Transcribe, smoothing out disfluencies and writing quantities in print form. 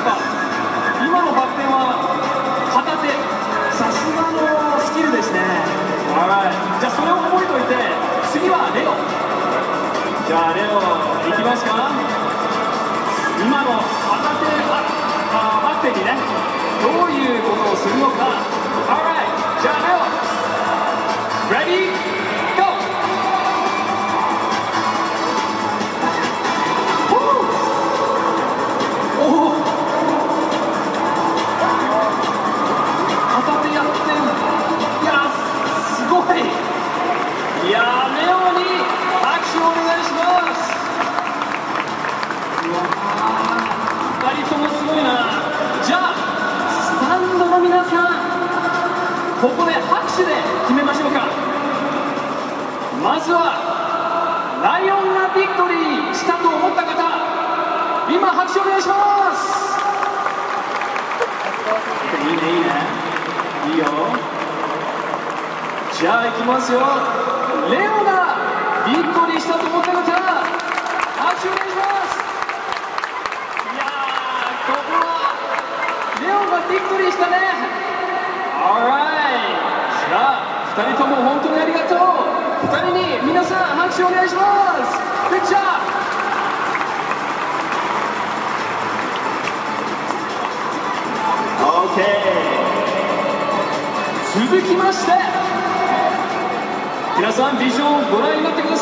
か。今のバク転は片手、さすがのスキルですね。Alright、じゃあそれを覚えておいて、次はレオ。じゃあレオいきますか。今の片手バク転にね、どういうことをするのか。Alright、じゃあレオ Ready? Go! おお、片手やってる。いやすごい。いやレオに拍手をお願いします。うわー、2人ともすごいな。じゃあスタンドの皆さん、ここで拍手で決めましょうか。まずはライオンがビクトリーしたと思った方、今拍手お願いします。いいねいいね、いいよ。じゃあいきますよ。レオがビクトリーしたと思った方、拍手お願いします。いやー、ここはレオがビクトリーしたね。Alright、じゃあ2人とも本当にありがとう。2人に皆さん拍手お願いします。Good job。 OK、 続きまして皆さんビジョンをご覧になってください。